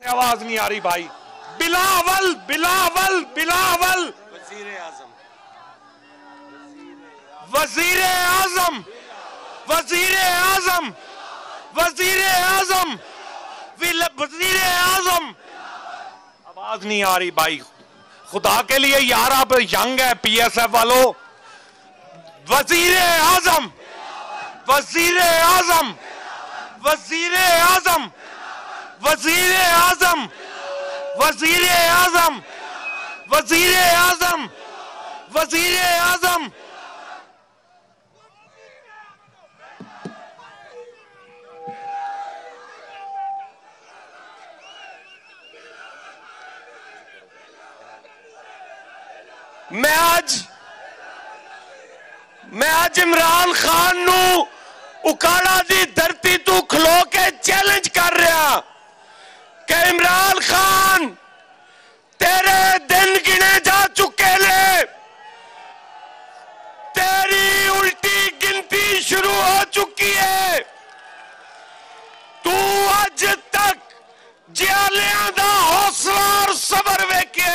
आवाज नहीं आ रही भाई। बिलावल बिलावल बिलावल वजीर आजम वजीर आजम वजीर आजम वजीर आजम वजीर आजम। आवाज नहीं आ रही भाई, खुदा के लिए यार, आप यंग है पीएसएफ वालों। वजीर आजम वजीर आजम वजीर आजम वजीर आजम वजीर आजम वजीर आजम वजीर आजम। मैं आज इमरान खान नू उकाड़ा दी धरती तू खलो के चैलेंज कर रहा कि इमरान खान तेरे दिन गिने जा चुके ने, तेरी उल्टी गिनती शुरू हो चुकी है। तू अज तक जियालियां दा हौसला और सबर वेखे,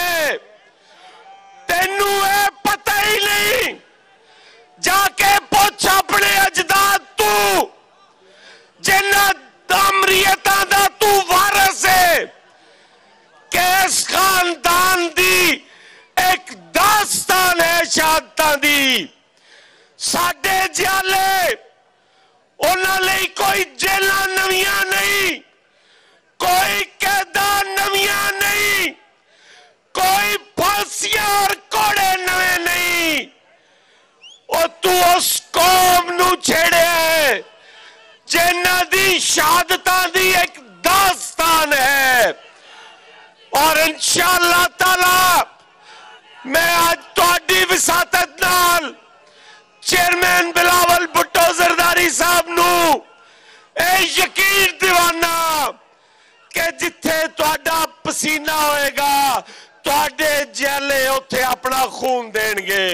तेनू ये पता ही नहीं। जाके पूछ अपने अजदाद तू जिन्ना अमरीयता दा तू वारस है, किस खानदान दी एक दास्तान है शहादतां दी। साडे जियाले उन्हां लई कोई जेलां नवीआं नहीं, कोई कैदा नवीआं नहीं, कोई फांसियां और कोड़े नवे नहीं। और तू उस कौम नू छेड़े जिन्हां दी शहादतां दी एक दास्तान है। और इंशाअल्लाह ताला मैं आज तुहाडी विसातत नाल चेयरमैन बिलावल भुट्टो जरदारी साहब नू ए यकीन दिवाना कि जिथे तुहाडा पसीना होएगा तुहाडे जेले उत्थे अपना खून देणगे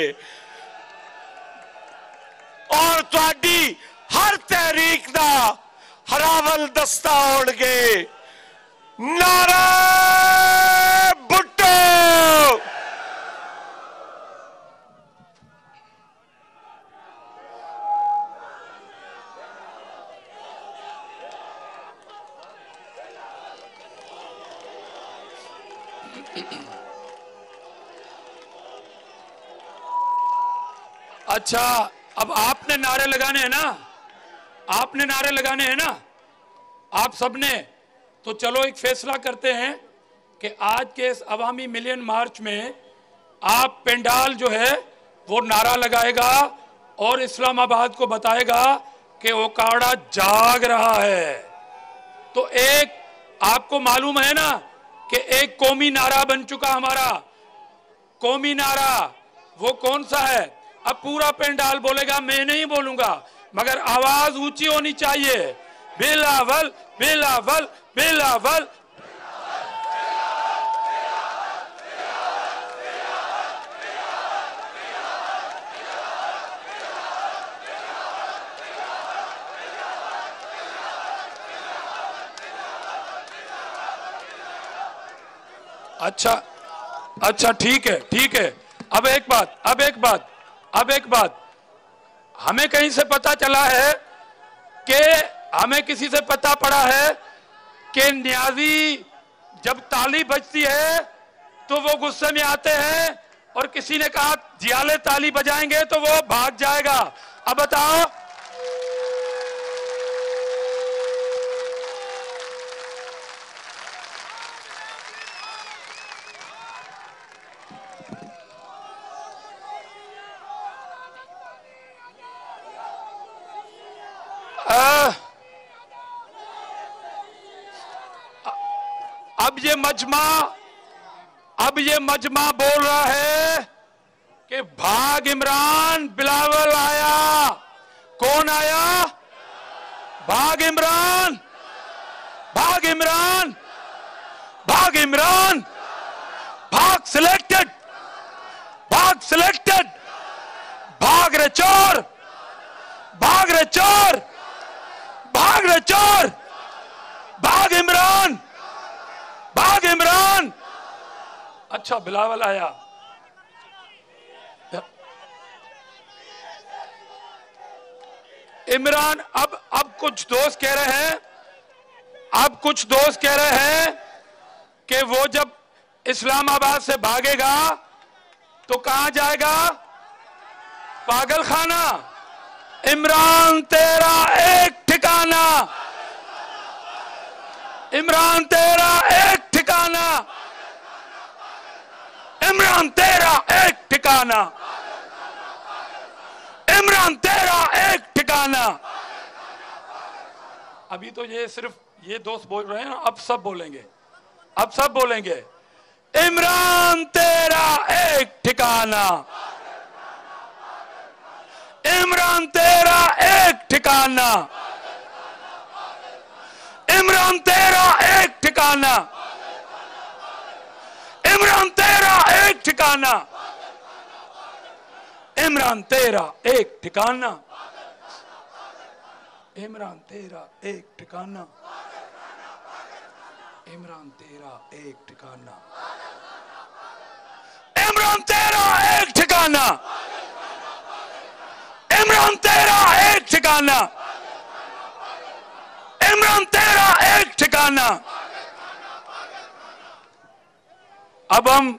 और तुहाडी हर तहरीक दा हरावल दस्ता होणगे। नारा भुट्टो। अच्छा, अब आपने नारे लगाने हैं ना, आपने नारे लगाने हैं ना, आप सबने। तो चलो एक फैसला करते हैं कि आज के इस अवामी मिलियन मार्च में आप पेंडाल जो है वो नारा लगाएगा और इस्लामाबाद को बताएगा कि ओकाड़ा जाग रहा है। तो एक आपको मालूम है ना कि एक कौमी नारा बन चुका हमारा। कौमी नारा वो कौन सा है? अब पूरा पेंडाल बोलेगा, मैं नहीं बोलूंगा, मगर आवाज ऊंची होनी चाहिए। बिलावल बिलावल बिलावल। अच्छा ठीक है। अब एक बात हमें कहीं से पता चला है कि हमें किसी से पता पड़ा है कि न्याजी जब ताली बजती है तो वो गुस्से में आते हैं और किसी ने कहा जियाले ताली बजाएंगे तो वो भाग जाएगा। अब बताओ, अब ये मजमा बोल रहा है कि भाग इमरान, बिलावल आया। कौन आया? भाग इमरान, भाग इमरान, भाग इमरान, भाग सिलेक्टेड, भाग सिलेक्टेड, भाग रे चोर, भाग रे चोर, भाग रे चोर, भाग इमरान, اچھا بلاول آیا. عمران اب کچھ دوست کہہ رہے ہیں کہ وہ جب اسلام آباد سے بھاگے گا تو کہاں جائے گا؟ پاگل خانہ. عمران تیرا ایک ٹھکانہ، عمران تیرا ایک ٹھکانہ، عمران تیرا ایک ٹھکانہ، عمران تیرا ایک ٹھکانہ. ابھی تو یہ صرف یہ دوست بول رہے ہیں، اب سب بولیں گے، اب سب بولیں گے. عمران تیرا ایک ٹھکانہ، عمران تیرا ایک ٹھکانہ، عمران تیرا ایک ٹھکانہ، عمران تیرا ایک ٹھکانہ، عمران تیرا ایک ٹھکانہ، عمران تیرا ایک ٹھکانہ، عمران تیرا ایک ٹھکانہ، عمران تیرا ایک ٹھکانہ، عمران تیرا ایک ٹھکانہ، عمران تیرا ایک ٹھکانہ. اب ہم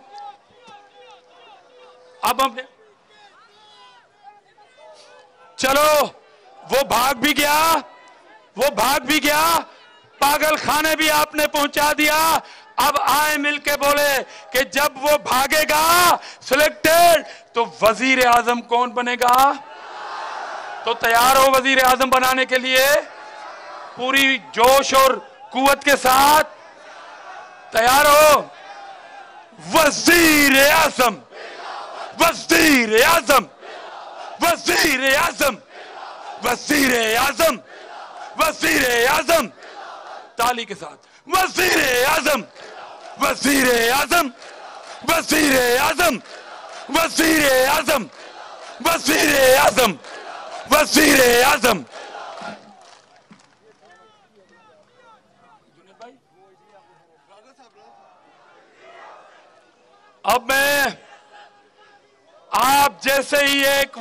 چلو وہ بھاگ بھی گیا، پاگل خانے بھی آپ نے پہنچا دیا. اب آئے مل کے بولے کہ جب وہ بھاگے گا سلیکٹڈ تو وزیر اعظم کون بنے گا؟ تو تیار ہو وزیر اعظم بنانے کے لیے؟ پوری جوش اور قوت کے ساتھ تیار ہو؟ وزیر اعظم، وزیر اعظم، وزیر اعظم، وزیر اعظم، وزیر اعظم. تالی کے ساتھ وزیر اعظم، وزیر اعظم، وزیر اعظم، وزیر اعظم، وزیر اعظم، وزیر اعظم. اب میں آپ جیسے ہی ایک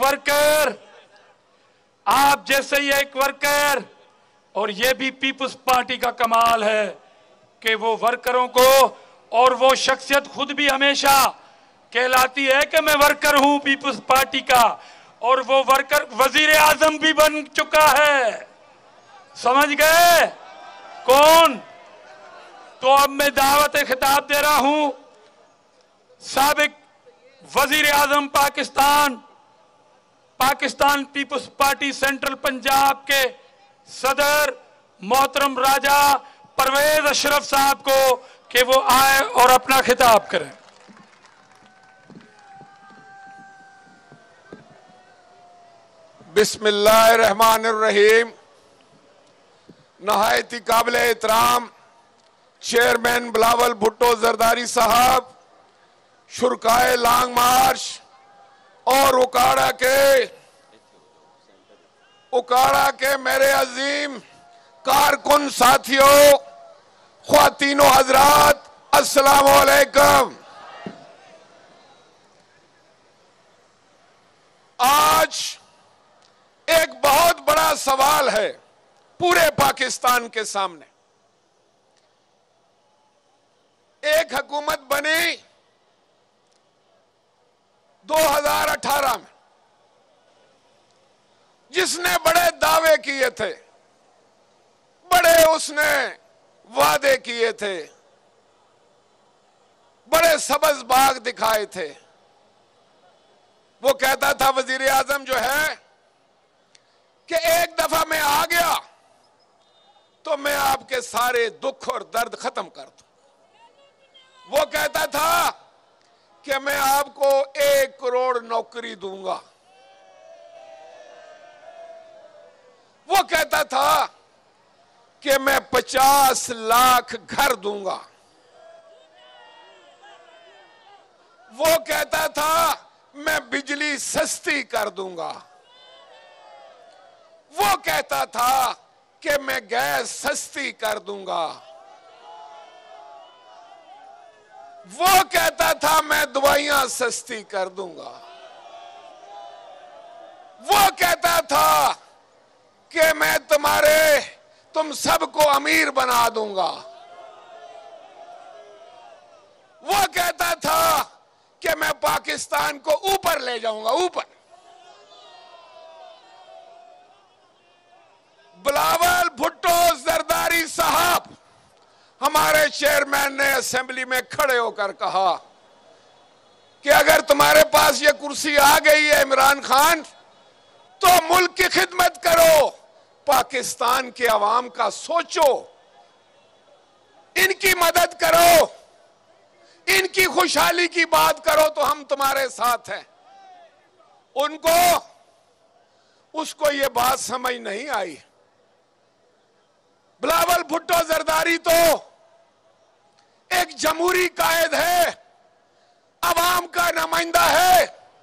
ورکر اور یہ بھی پیپلز پارٹی کا کمال ہے کہ وہ ورکروں کو، اور وہ شخصیت خود بھی ہمیشہ کہلاتی ہے کہ میں ورکر ہوں پیپلز پارٹی کا، اور وہ ورکر وزیر اعظم بھی بن چکا ہے. سمجھ گئے کون؟ تو اب میں دعوت خطاب دے رہا ہوں سابق وزیر اعظم پاکستان پیپلز پارٹی سینٹرل پنجاب کے صدر محترم راجہ پرویز اشرف صاحب کو کہ وہ آئے اور اپنا خطاب کریں. بسم اللہ الرحمن الرحیم. نہایت ہی قابل احترام چیئرمین بلاول بھٹو زرداری صاحب، شرکائے لانگ مارچ اور اکاڑا کے میرے عظیم کارکن ساتھیوں، خواتین و حضرات، السلام علیکم. آج ایک بہت بڑا سوال ہے پورے پاکستان کے سامنے. ایک حکومت بنی 2018 میں جس نے بڑے دعوے کیے تھے، بڑے اس نے وعدے کیے تھے، بڑے سبز باغ دکھائے تھے. وہ کہتا تھا وزیر اعظم جو ہے کہ ایک دفعہ میں آ گیا تو میں آپ کے سارے دکھ اور درد ختم کر دوں. وہ کہتا تھا کہ میں آپ کو 1 کروڑ نوکری دوں گا. وہ کہتا تھا کہ میں 50 لاکھ گھر دوں گا. وہ کہتا تھا میں بجلی سستی کر دوں گا. وہ کہتا تھا کہ میں گیس سستی کر دوں گا. وہ کہتا تھا میں دوائیاں سستی کر دوں گا، وہ کہتا تھا کہ میں تم سب کو امیر بنا دوں گا، وہ کہتا تھا کہ میں پاکستان کو اوپر لے جاؤں گا، اوپر۔ بلاول بھٹو زرداری صاحب ہمارے چیئرمین نے اسمبلی میں کھڑے ہو کر کہا کہ اگر تمہارے پاس یہ کرسی آ گئی ہے عمران خان تو ملک کی خدمت کرو، پاکستان کے عوام کا سوچو، ان کی مدد کرو، ان کی خوشحالی کی بات کرو تو ہم تمہارے ساتھ ہیں۔ اس کو یہ بات سمجھ نہیں آئی۔ بلاول بھٹو زرداری تو ایک جمہوری قائد ہے، عوام کا نمائندہ ہے،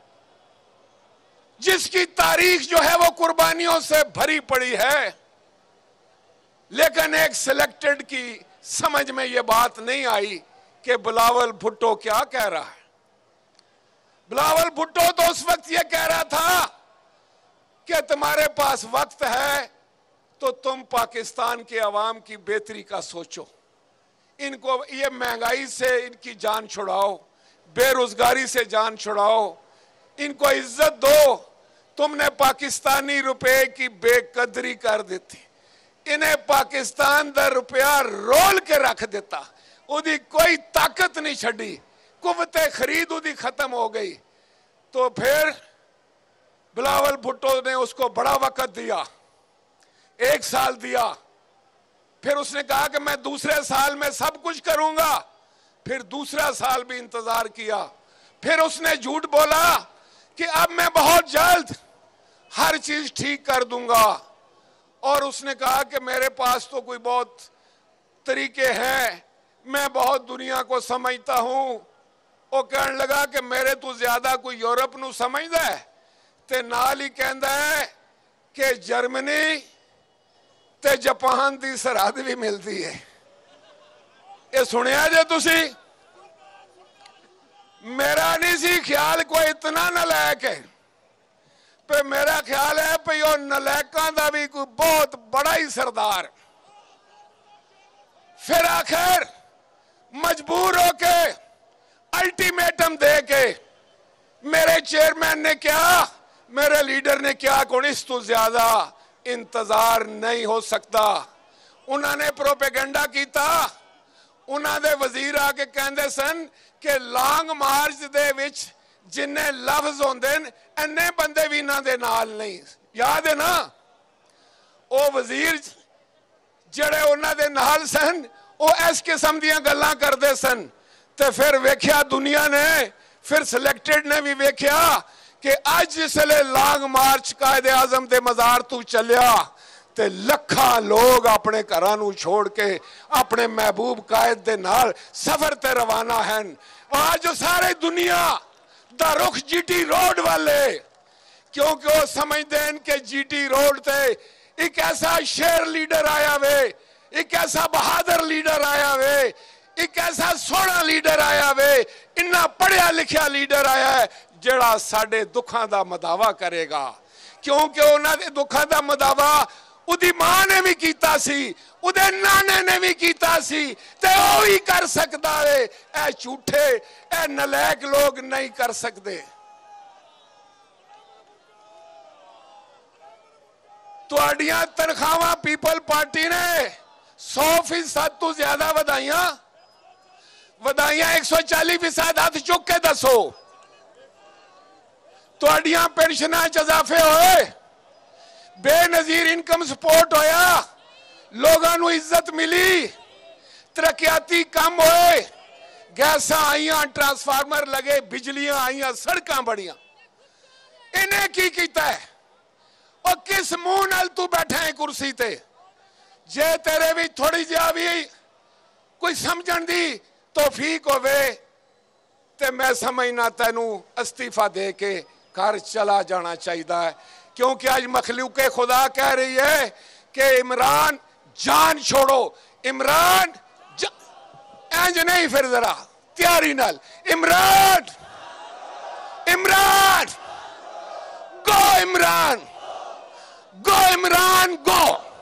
جس کی تاریخ جو ہے وہ قربانیوں سے بھری پڑی ہے، لیکن ایک سلیکٹڈ کی سمجھ میں یہ بات نہیں آئی کہ بلاول بھٹو کیا کہہ رہا ہے۔ بلاول بھٹو تو اس وقت یہ کہہ رہا تھا کہ تمہارے پاس وقت ہے تو تم پاکستان کے عوام کی بہتری کا سوچو، ان کو یہ مہنگائی سے ان کی جان چھڑاؤ، بے روزگاری سے جان چھڑاؤ، ان کو عزت دو۔ تم نے پاکستانی روپے کی بے قدری کر دیتی، انہیں پاکستان دا روپیہ رول کے رکھ دیتا، ادھی کوئی طاقت نہیں چھڑی، قوت خرید ادھی ختم ہو گئی۔ تو پھر بلاول بھٹو نے اس کو بڑا وقت دیا، 1 سال دیا، پھر اس نے کہا کہ میں دوسرے سال میں سب کچھ کروں گا، پھر دوسرا سال بھی انتظار کیا، پھر اس نے جھوٹ بولا کہ اب میں بہت جلد ہر چیز ٹھیک کر دوں گا، اور اس نے کہا کہ میرے پاس تو کوئی بہت طریقے ہیں، میں بہت دنیا کو سمجھتا ہوں۔ وہ کہنے لگا کہ میرے تو زیادہ کوئی یورپ نو سمجھدا ہے تے نال ہی کہندا ہے کہ جرمنی تے جاپان دی سرحد بھی ملتی ہے۔ یہ سنیا جے تسی؟ میرا نہیں سی خیال کوئی اتنا نالائق ہے، پہ میرا خیال ہے پہ یہ نالائقاں دا بھی کوئی بہت بڑا ہی سردار۔ پھر آخر مجبور ہو کے الٹیمیٹم دے کے میرے چیئرمین نے کیا، میرے لیڈر نے کیا کہ اس تو زیادہ انتظار نہیں ہو سکتا۔ انہوں نے پروپیگنڈا کیتا، انہوں نے وزیر آکے کہندے سن کہ لانگ مارچ دے وچ جنہیں لفظ ہوندے انہیں بندے بھی نہ دے نال نہیں، یاد ہے نا؟ او وزیر جڑے انہوں دے نال سن او ایس قسم دیاں گلاں کر دے سن، تے پھر ویکھیا دنیا نے، پھر سلیکٹڈ نے بھی ویکھیا کہ آج جس لئے لانگ مارچ قائد اعظم دے مزار تو چلیا تے لکھا لوگ اپنے گھرانوں چھوڑ کے اپنے محبوب قائد دے نال سفر تے روانہ ہیں، اور آج جو سارے دنیا دا رخ جی ٹی روڈ والے، کیونکہ وہ سمجھ دیں کہ جی ٹی روڈ تے ایک ایسا شیر لیڈر آیا وے، ایک ایسا بہادر لیڈر آیا وے، ایک ایسا سونا لیڈر آیا وے، انہا پڑھیا لکھیا لیڈر آیا ہے جڑا ساڑے دکھاں دا مداوع کرے گا، کیونکہ انہاں دے دکھاں دا مداوع ادھی ماں نے بھی کیتا سی، ادھے نانے نے بھی کیتا سی، تے اوہی کر سکتا ہے، اے جھوٹے اے نلیک لوگ نہیں کر سکتے۔ تو اڈیاں تنخواہ پیپل پارٹی نے 100% تو زیادہ ودائیاں 140% ہاتھ چک کے دسو۔ تو اڈیاں پینشنہ اضافے ہوئے، بے نظیر انکم سپورٹ ہویا، لوگاں نو عزت ملی، ترقیاتی کم ہوئے، گیساں آئیاں، ٹرانسفارمر لگے، بجلیاں آئیاں، سڑکاں بڑیاں۔ انہیں کی کیتا ہے؟ اور کس منہ نال تو بیٹھا ہے کرسی تے؟ جے تیرے بھی تھوڑی جہا بھی کوئی سمجھن دی توفیق ہوئے تے میں سمجھنا تینوں استعفیٰ دے کے گھر چلا جانا چاہیدا ہے، کیونکہ آج مخلوق خدا کہہ رہی ہے کہ عمران جان چھوڑو، عمران اینج نہیں، پھر ذرا तैयारी नाल इमरान इमरान गो इमरान गो इमरान गो।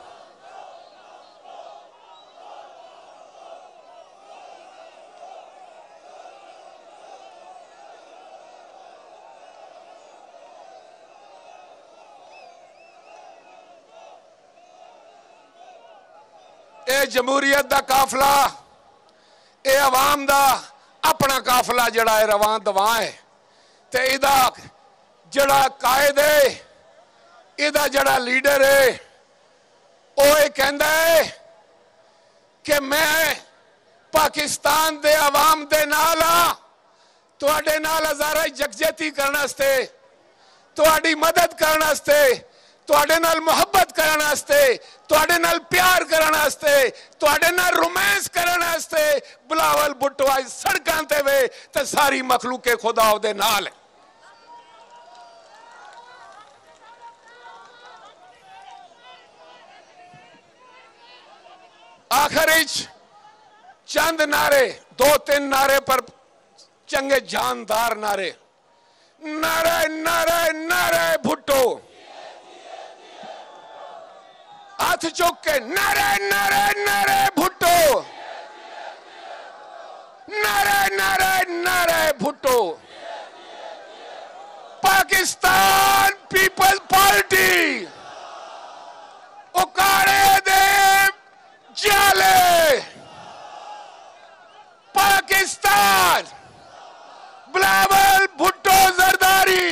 ए जमहूरियत दा काफला ए अवाम दा अपना काफला जड़ा है रवां दवा है ते इदा जड़ा कायद है इदा जड़ा लीडर है ओ ये कहंदा है कि मैं पाकिस्तान दे अवाम दे नाल हां तुहाडे नाल हज़ारा यकजहती करने वास्ते तुहाडी मदद करने वास्ते तुहाडे नाल मोहब्बत करने वास्ते तुहाडे नाल प्यार करने वास्ते तुहाडे नाल रोमांस करने वास्ते बिलावल भुट्टो आज सड़कां ते वे ते सारी मखलूके खुदा ओदे नाल है। आखिर चंद नारे दो तीन नारे पर चंगे जानदार नारे नारे नारे नारे भुट्टो हाथ चुक के नारे नारे नारे भुट्टो नारे नारे नारे भुट्टो। पाकिस्तान पीपल्स पार्टी उकाड़े दे जाले पाकिस्तान बिलावल भुट्टो जरदारी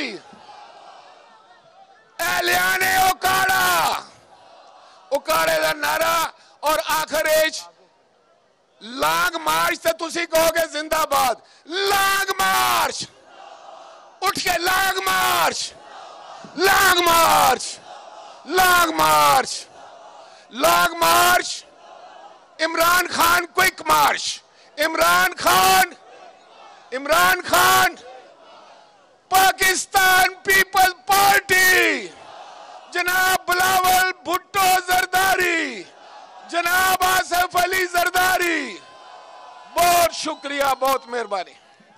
एलियाने उकाड़ा उकाड़े का नारा और आखिर लांग मार्च से तुसी कहोगे जिंदाबाद लांग मार्च उठ के long march long march long march long march Imran Khan quick march Imran Khan Pakistan Peoples Party जनाब बिलावल भुट्टो जरदारी जनाब आसिफ अली जरदारी बहुत शुक्रिया बहुत मेहरबानी।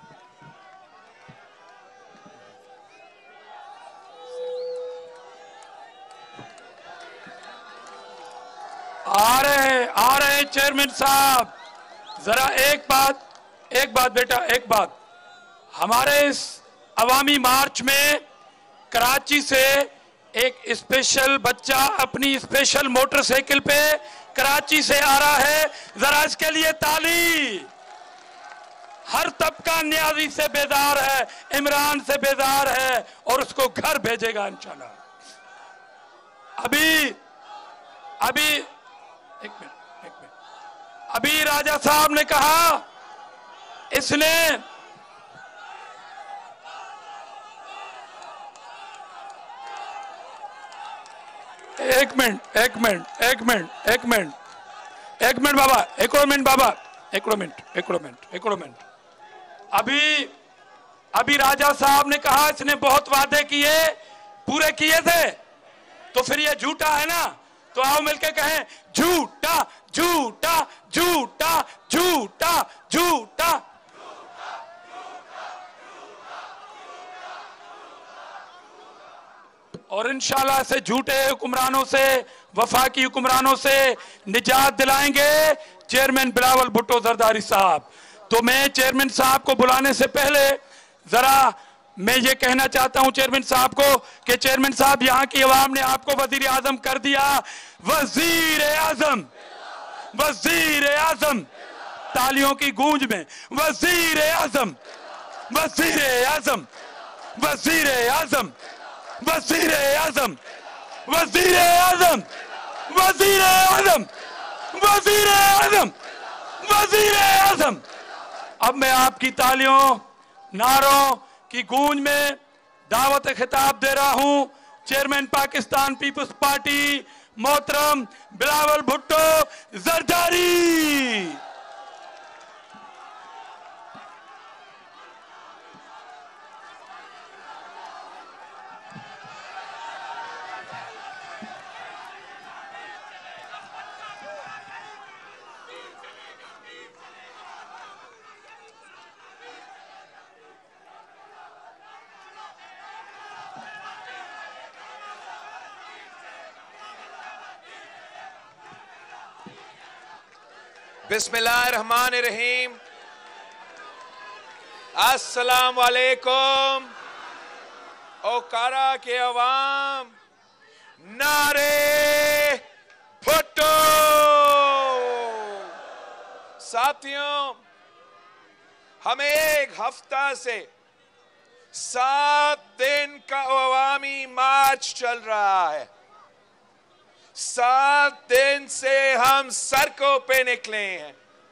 आ रहे चेयरमैन साहब जरा एक बात बेटा एक बात हमारे इस अवामी मार्च में कराची से एक स्पेशल बच्चा अपनी स्पेशल मोटरसाइकिल पे कराची से आ रहा है जरा इसके लिए ताली। हर तबका न्याजी से बेदार है इमरान से बेदार है और उसको घर भेजेगा इंशाल्लाह। अभी एक मिनट अभी राजा साहब ने कहा इसने एक मिनट बाबा एक मिनट अभी राजा साहब ने कहा इसने बहुत वादे किए पूरे किए थे तो फिर ये झूठा है ना तो आओ मिलके कहें झूठा झूठा झूठा झूठा झूठा। और इंशाल्लाह से झूठे हुक्मरानों से वफाकी हुक्मरानों से निजात दिलाएंगे चेयरमैन बिलावल भुट्टो जरदारी साहब। तो मैं चेयरमैन साहब को बुलाने से पहले जरा मैं ये कहना चाहता हूं चेयरमैन साहब को कि चेयरमैन साहब यहां की आवाम ने आपको वजीर आजम कर दिया। वजीर आजम तालियों की गूंज में वजीर आजम वजीर आजम वजीर आजम वजीर आजम वजीर आजम वजीर आजम वजीर आजम वजीर आजम। अब मैं आपकी तालियों नारों की गूंज में दावत खिताब दे रहा हूं चेयरमैन पाकिस्तान पीपल्स पार्टी मोहतरम बिलावल भुट्टो जरदारी। بسم اللہ الرحمن الرحیم. السلام علیکم. اوکارا کے عوام نعرے بھٹو. ساتھیوں، ہمیں ایک ہفتہ سے 7 دن کا عوامی مارچ چل رہا ہے. 7 دن سے ہم سڑکوں پہ نکلے ہیں.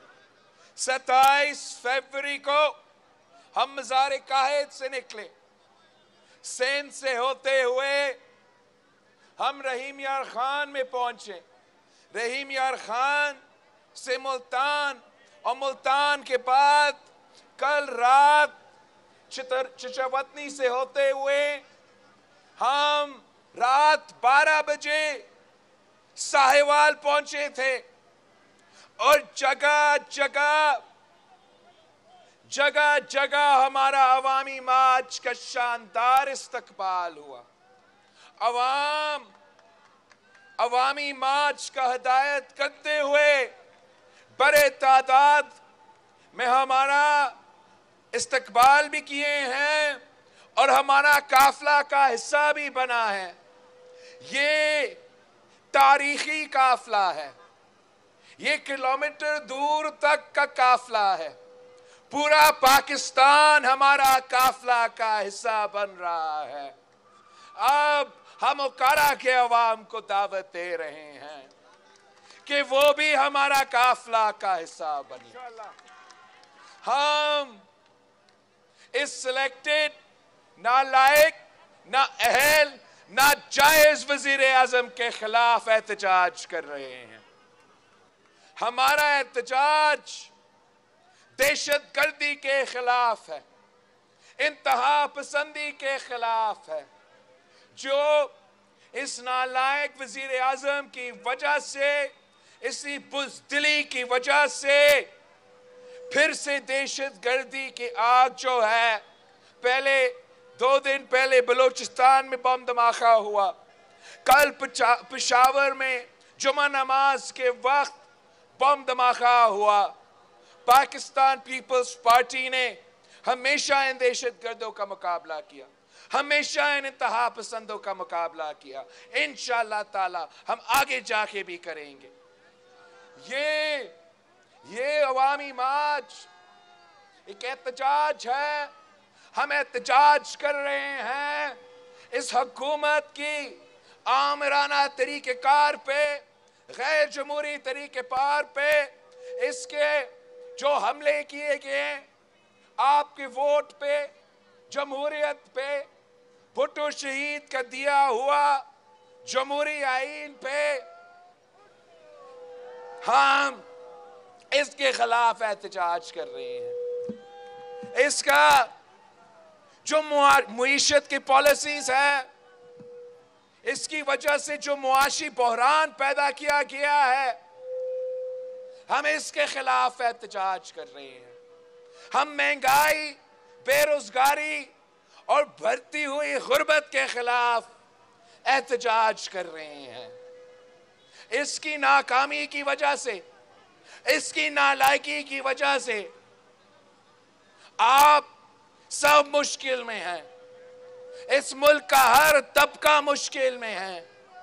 27 فروری کو ہم مزار قائد سے نکلے. سندھ سے ہوتے ہوئے ہم رحیم یار خان میں پہنچے. رحیم یار خان سے ملتان، اور ملتان کے بعد کل رات چچاوطنی سے ہوتے ہوئے ہم رات 12 بجے ساہیوال پہنچے تھے. اور جگہ جگہ ہمارا عوامی مارچ کا شاندار استقبال ہوا. عوامی مارچ کا ہدایت کرتے ہوئے بڑے تعداد میں ہمارا استقبال بھی کیے ہیں اور ہمارا قافلہ کا حصہ بھی بنا ہے. یہ تاریخی قافلہ ہے. یہ کلومیٹر دور تک کا قافلہ ہے. پورا پاکستان ہمارا قافلہ کا حصہ بن رہا ہے. اب ہم اوکارا کے عوام کو دعوت دے رہے ہیں کہ وہ بھی ہمارا قافلہ کا حصہ بنے. ہم اس سلیکٹڈ، نالائق، نااہل، ناجائز وزیر اعظم کے خلاف احتجاج کر رہے ہیں. ہمارا احتجاج دہشت گردی کے خلاف ہے، انتہا پسندی کے خلاف ہے، جو اس نالائق وزیر اعظم کی وجہ سے، اسی بزدلی کی وجہ سے پھر سے دہشت گردی کی آگ جو ہے. پہلے 2 دن پہلے بلوچستان میں بم دھماکہ ہوا. کل پشاور میں جمعہ نماز کے وقت بم دھماکہ ہوا. پاکستان پیپلز پارٹی نے ہمیشہ ان دہشت گردوں کا مقابلہ کیا، ہمیشہ ان انتہا پسندوں کا مقابلہ کیا. انشاءاللہ تعالی ہم آگے جا کے بھی کریں گے. یہ عوامی مارچ ایک احتجاج ہے. ہم احتجاج کر رہے ہیں اس حکومت کی آمرانہ طریقہ کار پہ، غیر جمہوری طریقہ کار پہ، اس کے جو حملے کیے گئے آپ کے ووٹ پہ، جمہوریت پہ، بھٹو شہید کا دیا ہوا جمہوری آئین پہ. ہم اس کے خلاف احتجاج کر رہے ہیں. اس کا جو معیشت کی پالیسیز ہے، اس کی وجہ سے جو معاشی بحران پیدا کیا گیا ہے، ہم اس کے خلاف احتجاج کر رہے ہیں. ہم مہنگائی، بے روزگاری اور بڑھتی ہوئی غربت کے خلاف احتجاج کر رہے ہیں. اس کی ناکامی کی وجہ سے، اس کی نالائقی کی وجہ سے آپ سب مشکل میں ہیں. اس ملک کا ہر طبقہ مشکل میں ہے.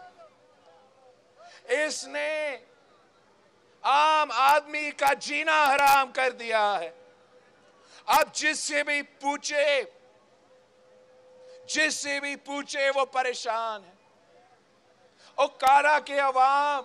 اس نے عام آدمی کا جینا حرام کر دیا ہے. اب جس سے بھی پوچھے وہ پریشان ہے. اوکارا کے عوام،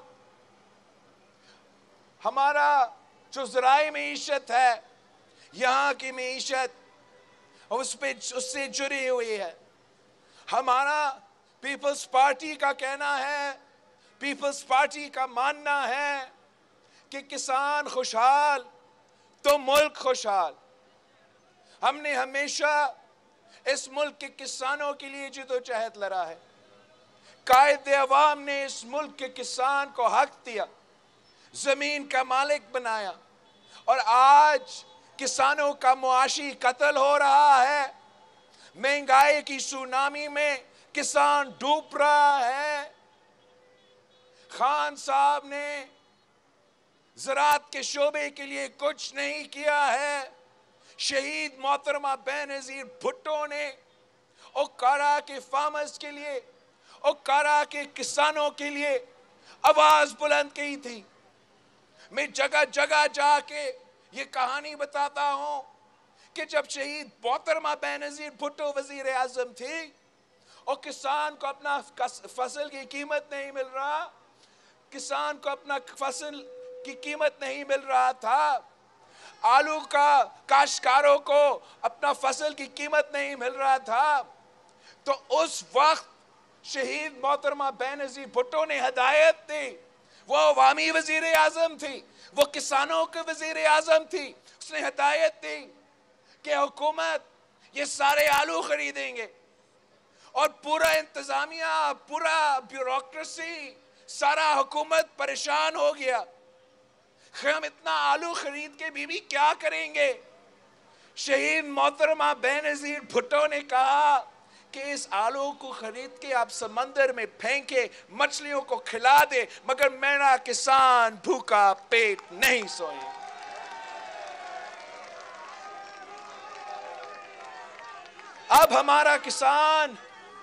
ہمارا جو ذرائع معیشت ہے، یہاں کی معیشت اس سے جڑی ہوئی ہے. ہمارا پیپلز پارٹی کا کہنا ہے، پیپلز پارٹی کا ماننا ہے کہ کسان خوشحال تو ملک خوشحال. ہم نے ہمیشہ اس ملک کے کسانوں کے لیے جدوجہد لڑا ہے. قائد عوام نے اس ملک کے کسان کو حق دیا، زمین کا مالک بنایا، اور آج کسانوں کا معاشی قتل ہو رہا ہے. مہنگائی کی سونامی میں کسان ڈوب رہا ہے. خان صاحب نے ज़राअत के शोबे के लिए कुछ नहीं किया है। शहीद मोहतरमा बेनज़ीर भुट्टो ने ओकारा के फार्मर्स के लिए, ओकारा के किसानों के लिए आवाज बुलंद की थी। मैं जगह जगह जाके ये कहानी बताता हूं कि जब शहीद मोहतरमा बेनज़ीर भुट्टो वजीर आज़म थी और किसान को अपना फसल की कीमत नहीं मिल रहा, किसान को अपना फसल की कीमत नहीं मिल रहा था, आलू का काश्तकारों को अपना फसल की कीमत नहीं मिल रहा था, तो उस वक्त शहीद मोहतरमा बेनज़ीर भुट्टो ने हिदायत दी। वो अवामी वजीर आज़म थी, वो किसानों के वजीर आज़म थी। उसने हिदायत दी कि हुकूमत ये सारे आलू खरीदेंगे, और पूरा इंतजामिया, पूरा ब्यूरोक्रेसी, सारा हुकूमत परेशान हो गया कि हम इतना आलू खरीद के भी क्या करेंगे। शहीद मोहतरमा बेनज़ीर भुट्टो ने कहा कि इस आलू को खरीद के आप समंदर में फेंके, मछलियों को खिला दे, मगर मेरा किसान भूखा पेट नहीं सोए। अब हमारा किसान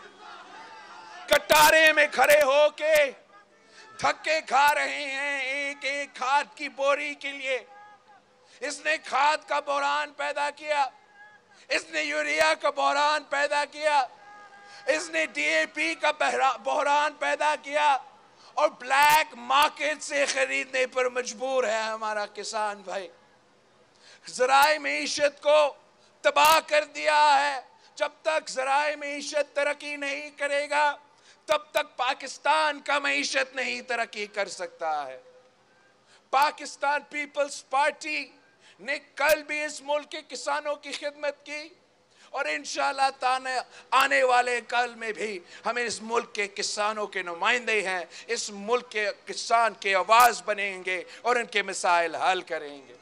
कटारे में खड़े होके धक्के खा रहे हैं एक एक खाद की बोरी के लिए। इसने खाद का बहरान पैदा किया, इसने यूरिया का बहरान पैदा किया, इसने डीएपी का बहरान पैदा किया, और ब्लैक मार्केट से खरीदने पर मजबूर है हमारा किसान भाई। ज़राए मईशत को तबाह कर दिया है। जब तक ज़राए मईशत तरक्की नहीं करेगा तब तक पाकिस्तान का मईशत नहीं तरक्की कर सकता है। पाकिस्तान पीपल्स पार्टी ने कल भी इस मुल्क के किसानों की खिदमत की, और इंशाअल्लाह आने वाले कल में भी हम इस मुल्क के किसानों के नुमाइंदे हैं, इस मुल्क के किसान के आवाज बनेंगे और इनके मसाइल हल करेंगे।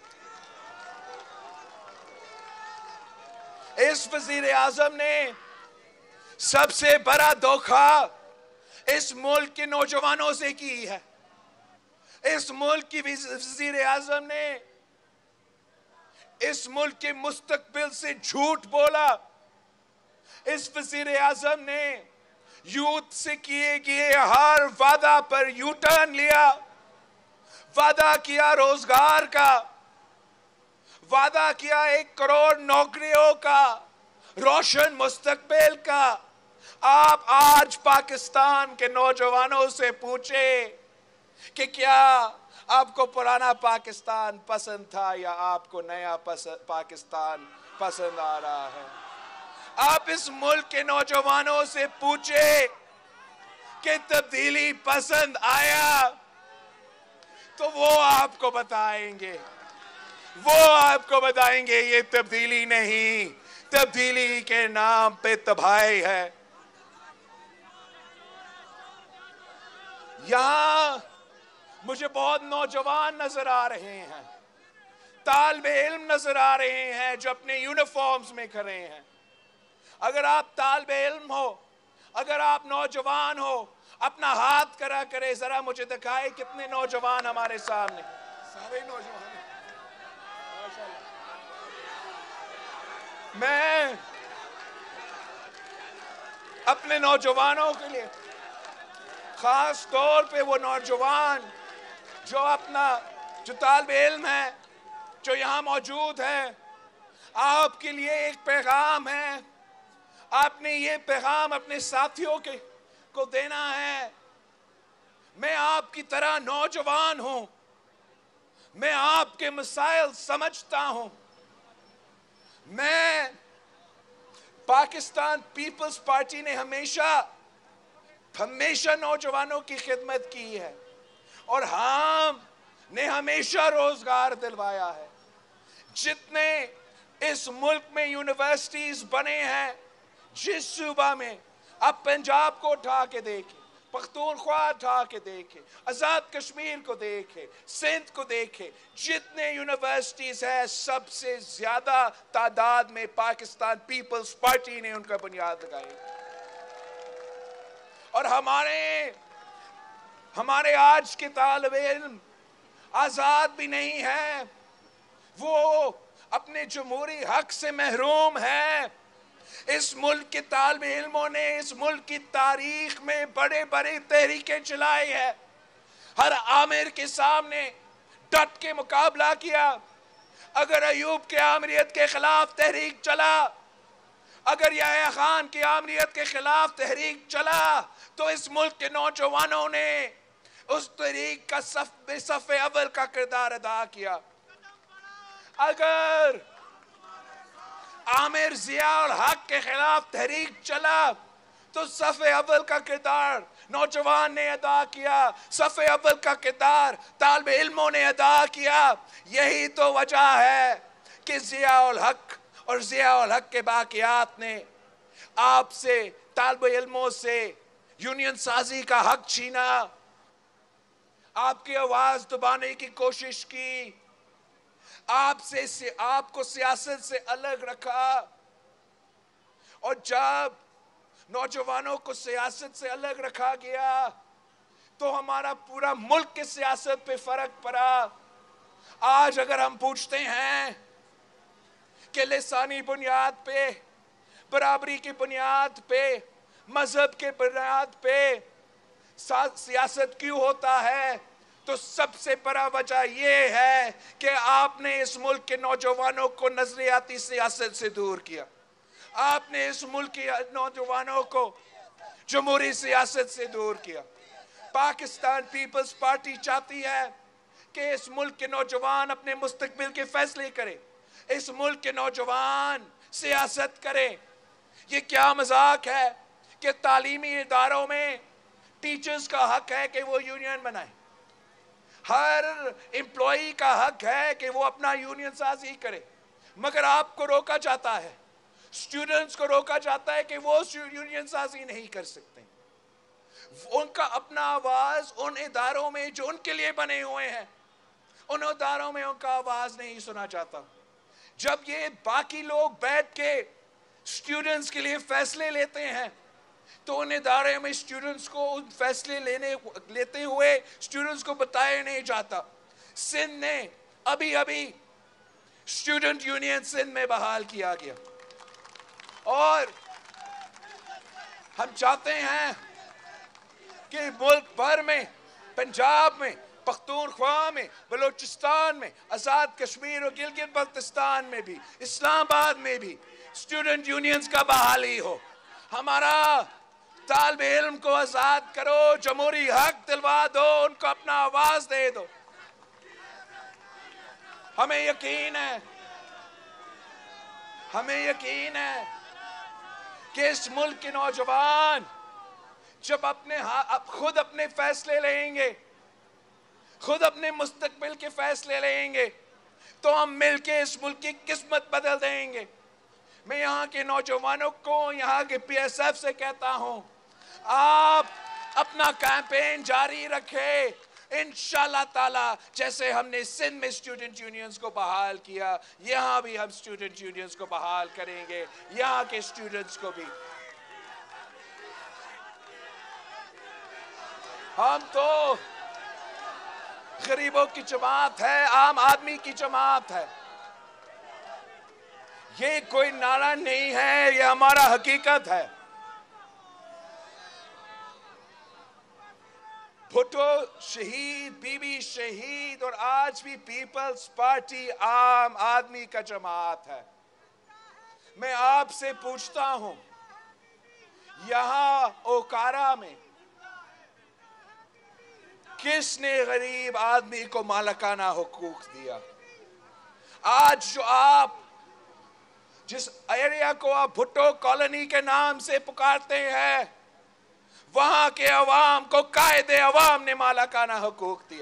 इस वजीर आज़म ने सबसे बड़ा धोखा इस मुल्क के नौजवानों से की है। इस मुल्क की वजीर आज़म ने इस मुल्क के मुस्तकबिल से झूठ बोला। इस वजीर आज़म ने यूथ से किए गए हर वादा पर यू टर्न लिया। वादा किया रोजगार का, वादा किया 1 करोड़ नौकरियों का, रोशन मुस्तकबिल का। आप आज पाकिस्तान के नौजवानों से पूछे कि क्या आपको पुराना पाकिस्तान पसंद था या आपको नया पाकिस्तान पसंद आ रहा है। आप इस मुल्क के नौजवानों से पूछे कि तब्दीली पसंद आया, तो वो आपको बताएंगे, ये तब्दीली नहीं, तब्दीली के नाम पे तबाही है। यहां मुझे बहुत नौजवान नजर आ रहे हैं, तालिबे इल्म नजर आ रहे हैं जो अपने यूनिफॉर्म्स में खड़े हैं। अगर आप तालिबे इल्म हो, अगर आप नौजवान हो, अपना हाथ करा करे, जरा मुझे दिखाए कितने नौजवान हमारे सामने। सारे नौजवान हैं। मैं अपने नौजवानों के लिए, खास तौर पे वो नौजवान जो तालिबे इल्म है, जो यहाँ मौजूद है, आपके लिए एक पैगाम है। आपने ये पैगाम अपने साथियों को देना है। मैं आपकी तरह नौजवान हूं, मैं आपके मसाइल समझता हूं। मैं पाकिस्तान पीपल्स पार्टी ने हमेशा नौजवानों की खिदमत की है, और हमने हमेशा रोजगार दिलवाया है। जितने इस मुल्क में यूनिवर्सिटीज बने हैं, जिस सूबा में, आप पंजाब को उठा के देखें, पख्तूनख्वा उठा के देखें, आजाद कश्मीर को देखें, सिंध को देखें, जितने यूनिवर्सिटीज है सबसे ज्यादा तादाद में पाकिस्तान पीपल्स पार्टी ने उनका बुनियाद लगाई। और हमारे आज के तालिबे इल्म, आजाद भी नहीं है, वो अपने जमहूरी हक से महरूम है। इस मुल्क के तालिब इल्मों ने इस मुल्क की तारीख में बड़े बड़े तहरीकें चलाई है, हर आमिर के सामने डट के मुकाबला किया। अगर अयूब के आमिरियत के खिलाफ तहरीक चला, अगर याह्या खान की आमिरियत के खिलाफ तहरीक चला, तो इस मुल्क के नौजवानों ने उस तहरीक का सफ़े अव्वल का किरदार अदा किया। अगर आमिर ज़ियाउल हक के खिलाफ तहरीक चला, तो सफ़े अव्वल का किरदार नौजवान ने अदा किया, सफ़े अव्वल का किरदार तालिब इल्मों ने अदा किया। यही तो वजह है कि ज़ियाउल हक और ज़ियाउल हक के बाक़ियात ने आपसे, तालिब इल्मों से यूनियन साजी का हक छीना, आपकी आवाज़ दबाने की कोशिश की, आपको सियासत से अलग रखा। और जब नौजवानों को सियासत से अलग रखा गया, तो हमारा पूरा मुल्क की सियासत पे फर्क पड़ा। आज अगर हम पूछते हैं कि लिसानी बुनियाद पे, बराबरी की बुनियाद पे, मजहब के बुनियाद पे सियासत क्यों होता है, तो सबसे बड़ा वजह यह है कि आपने इस मुल्क के नौजवानों को नजरियाती सियासत से दूर किया। आपने इस मुल्क के नौजवानों को जमहूरी सियासत से दूर किया। पाकिस्तान पीपल्स पार्टी चाहती है कि इस मुल्क के नौजवान अपने मुस्तकबिल के फैसले करें, इस मुल्क के नौजवान सियासत करें। ये क्या मजाक है कि तालीमी इदारों में टीचर्स का हक है कि वो यूनियन बनाए, हर एम्प्लॉई का हक है कि वो अपना यूनियन साजी करे, मगर आपको रोका जाता है, स्टूडेंट्स को रोका जाता है कि वो यूनियन साजी नहीं कर सकते। उनका अपना आवाज उन इदारों में जो उनके लिए बने हुए हैं, उन इदारों में उनका आवाज नहीं सुना जाता। जब ये बाकी लोग बैठ के स्टूडेंट्स के लिए फैसले लेते हैं, तो उन इदारे में स्टूडेंट्स को उन फैसले लेते हुए स्टूडेंट्स को बताया नहीं जाता। सिंध ने अभी अभी स्टूडेंट यूनियन सिंध में बहाल किया गया, और हम चाहते हैं कि मुल्क भर में, पंजाब में, पख्तूनख्वा में, बलोचिस्तान में, आज़ाद कश्मीर और गिलगित बल्तिस्तान में भी, इस्लामाबाद में भी स्टूडेंट यूनियंस का बहाली हो। हमारा तालिब इल्म को आज़ाद करो, जमहूरी हक दिलवा दो, उनको अपना आवाज दे दो। हमें यकीन है कि इस मुल्क के नौजवान जब खुद अपने फैसले लेंगे, खुद अपने मुस्तकबिल के फैसले लेंगे, तो हम मिलके इस मुल्क की किस्मत बदल देंगे। मैं यहाँ के नौजवानों को, यहाँ के PSF से कहता हूँ, आप अपना कैंपेन जारी रखें। इंशाल्लाह ताला जैसे हमने सिंध में स्टूडेंट यूनियंस को बहाल किया, यहाँ भी हम स्टूडेंट यूनियंस को बहाल करेंगे, यहाँ के स्टूडेंट्स को भी। हम तो गरीबों की जमात है, आम आदमी की जमात है। ये कोई नारा नहीं है, ये हमारा हकीकत है। भुट्टो शहीद, बीबी शहीद, और आज भी पीपल्स पार्टी आम आदमी का जमात है। मैं आपसे पूछता हूं, यहां ओकारा में किसने गरीब आदमी को मालिकाना हुकूक दिया? आज जो आप जिस एरिया को आप भुट्टो कॉलोनी के नाम से पुकारते हैं, वहां के अवाम को कायदे अवाम ने मालिकाना हुकूक दिया।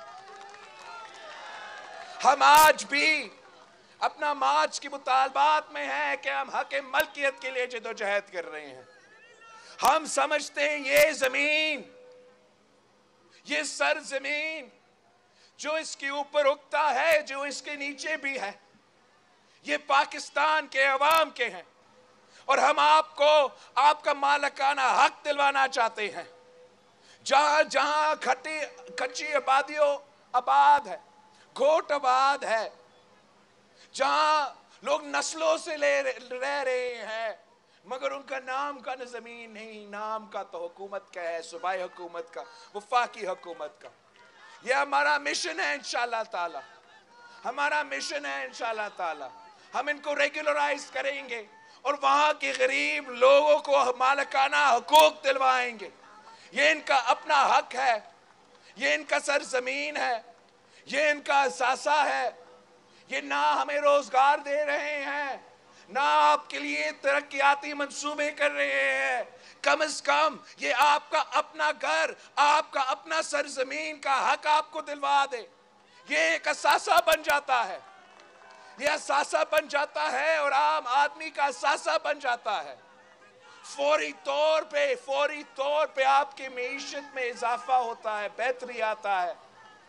हम आज भी अपना मार्च की मुतालबात में हैं कि हम हक मलकियत के लिए जदोजहद कर रहे हैं। हम समझते हैं ये जमीन, ये सरजमीन जो इसके ऊपर उगता है, जो इसके नीचे भी है, ये पाकिस्तान के अवाम के हैं, और हम आपको आपका मालिकाना हक दिलवाना चाहते हैं। जहां जहां कच्ची आबाद है, घोट आबाद है, जहां लोग नस्लों से रह रहे हैं, मगर उनका नाम का न जमीन नहीं, नाम का तो हुकूमत का है, सूबाई हुकूमत का, वफाकी हुकूमत का। यह हमारा मिशन है इंशाअल्लाह ताला, हमारा मिशन है इंशाअल्लाह ताला। हम इनको रेगुलराइज करेंगे और वहां के गरीब लोगों को मालिकाना हुकूक दिलवाएंगे। ये इनका अपना हक है, ये इनका सरजमीन है, ये इनका असासा है। ये ना हमें रोजगार दे रहे हैं, ना आपके लिए तरक्याती मंसूबे कर रहे हैं, कम से कम ये आपका अपना घर, आपका अपना सरजमीन का हक आपको दिलवा दे। ये एक असासा बन जाता है, ये असासा बन जाता है और आम आदमी का असासा बन जाता है। फौरी तौर पे आपकी मईशत में इजाफा होता है, बेहतरी आता है,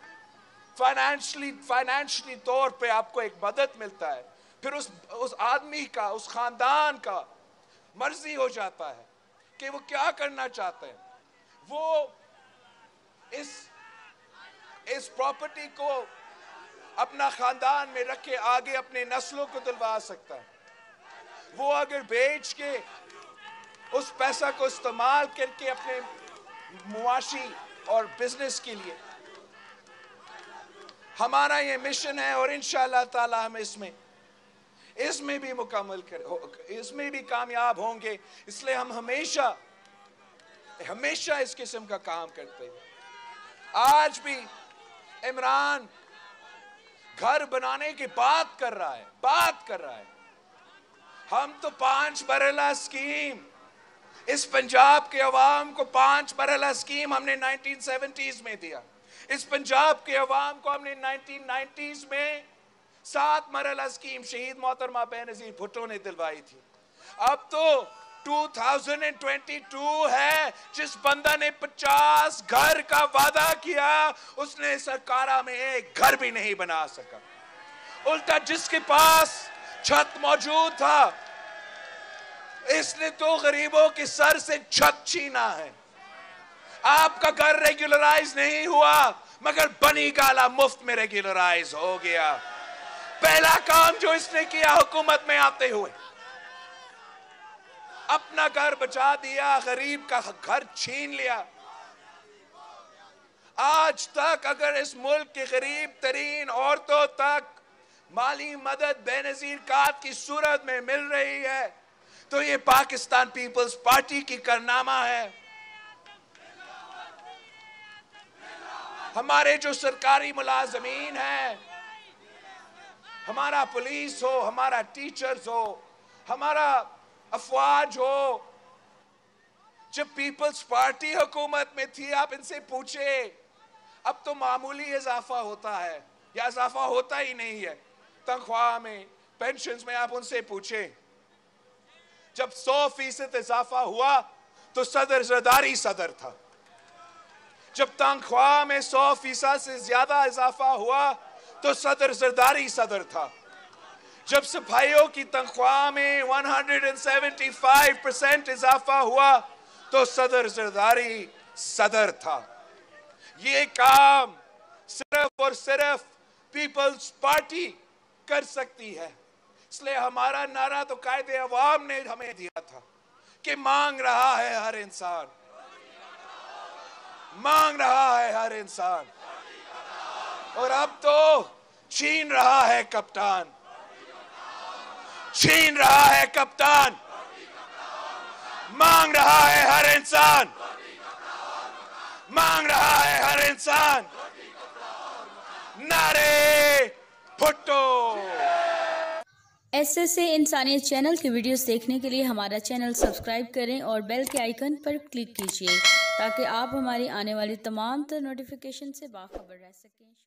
फाइनेंशियली तौर पे आपको एक मदद मिलता है। फिर उस आदमी का, उस खानदान का मर्जी हो जाता है कि वो क्या करना चाहते हैं। वो इस प्रॉपर्टी को अपना खानदान में रख के आगे अपने नस्लों को दिलवा सकता है। वो अगर बेच के उस पैसा को इस्तेमाल करके अपने मुआशी और बिजनेस के लिए, हमारा ये मिशन है और इंशाअल्लाह ताला हम इसमें भी मुकम्मल इसमें भी कामयाब होंगे। इसलिए हम हमेशा इस किस्म का काम करते हैं। आज भी इमरान घर बनाने की बात कर रहा है। हम तो 5 मरहला स्कीम, इस पंजाब के अवाम को 5 मरहला स्कीम हमने 1970s में दिया। इस पंजाब के अवाम को हमने 1990s में 7 मरहला स्कीम शहीद मोहतरमा बेनज़ीर भुट्टो ने दिलवाई थी। अब तो 2022 है, जिस बंदा ने 50 घर का वादा किया, उसने सरकारा में एक घर भी नहीं बना सका। उल्टा जिसके पास छत मौजूद था, इसने तो गरीबों के सर से छत छीना है। आपका घर रेगुलराइज नहीं हुआ, मगर बनी गाला मुफ्त में रेगुलराइज हो गया। पहला काम जो इसने किया हुकूमत में आते हुए, अपना घर बचा दिया, गरीब का घर छीन लिया। आज तक अगर इस मुल्क के गरीब तरीन औरतों तक माली मदद बेनजीर कार्ड की सूरत में मिल रही है, तो ये पाकिस्तान पीपल्स पार्टी की कारनामा है। हमारे जो सरकारी मुलाजमीन हैं, हमारा पुलिस हो, हमारा टीचर्स हो, हमारा अफवाज हो, जब पीपल्स पार्टी हुकूमत में थी, आप इनसे पूछे, अब तो मामूली इजाफा होता है या इजाफा होता ही नहीं है तनख्वाह में, पेंशन्स में। आप उनसे पूछे, जब 100% इजाफा हुआ तो सदर जरदारी सदर था। जब तनख्वाह में 100% से ज्यादा इजाफा हुआ तो सदर जरदारी सदर था। जब सिपाहियों की तनख्वाह में 175% इजाफा हुआ तो सदर जरदारी सदर था। ये काम सिर्फ और सिर्फ पीपल्स पार्टी कर सकती है। इसलिए हमारा नारा तो कायदे अवाम ने हमें दिया था कि मांग रहा है हर इंसान, मांग रहा है हर इंसान, और अब तो छीन रहा है कप्तान, छीन रहा है कप्तान। मांग रहा है हर इंसान, मांग रहा है हर इंसान। नारे भुट्टो। ऐसे इंसानियत चैनल के वीडियोस देखने के लिए हमारा चैनल सब्सक्राइब करें और बेल के आइकन पर क्लिक कीजिए, ताकि आप हमारी आने वाली तमाम नोटिफिकेशन से बाखबर रह सकें।